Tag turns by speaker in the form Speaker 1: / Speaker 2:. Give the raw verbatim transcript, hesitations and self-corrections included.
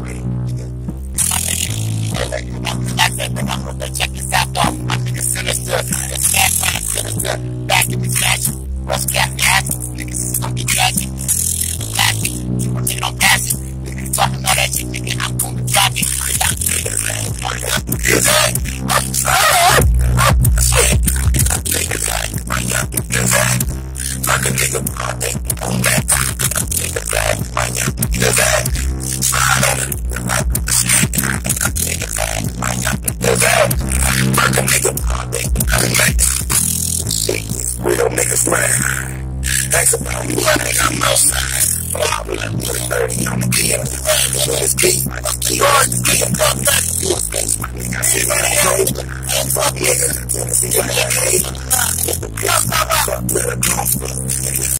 Speaker 1: Check this out, though. My nigga sinister. It's mad fun, sinister. Back in the statue. What's cat nasty? Niggas is fucking tragic. Nasty. You want nigga don't pass it. Niggas talking all that shit, nigga. I'm gonna drop it. Fuck a nigga, all day. On that. Nigga flag. My young nigga flag. Slide on it. Nigga flag. My young nigga flag. Fuck a nigga, all day. I'm like, see, real niggas flag. Thanks about me, one nigga, I'm outside. Blah, blah, blah, thirty on the key. I'm the key. I'm the key. I'm the key. I'm the key. You a bitch, my nigga. I see my nigga. Fuck nigga. Tennessee, my nigga. Fuck nigga. Fuck nigga.